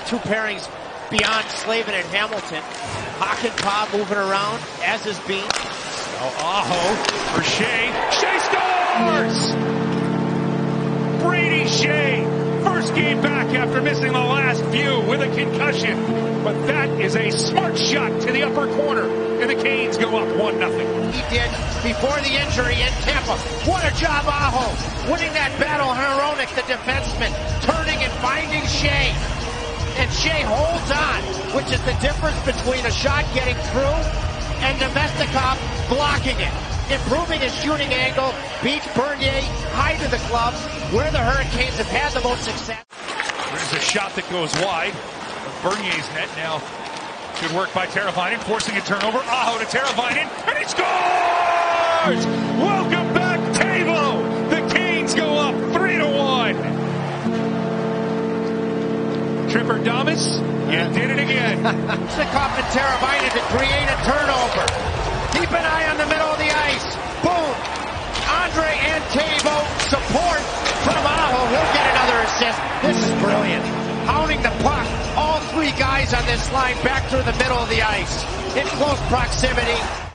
two pairings beyond Slavin and Hamilton. Hakanpää moving around, as is Bean. Now Aho for Shea. Shea scores! Brady Shea, first game back after missing the last few with a concussion. But that is a smart shot to the upper corner, and the Canes go up 1-0. He did before the injury in Tampa. What a job, Aho, winning that battle. Hronek, the defenseman, turning and finding Shea. And Shea holds on, which is the difference between a shot getting through and Namestnikov blocking it. Improving his shooting angle, beats Bernier high to the glove, where the Hurricanes have had the most success. There's a shot that goes wide. Bernier's net now. Good work by Teravainen, forcing a turnover. Aho to Teravainen, and he scores! Welcome back, Tavo! The Canes go up 3-1. Tripper Damas, you did it again. Namestnikov and Teravainen to create a turnover. Keep an eye on the middle of the ice. Boom! Andre and Tavo support from Aho. He'll get another assist. This is brilliant. Hounding the puck. All three guys on this line back through the middle of the ice. In close proximity.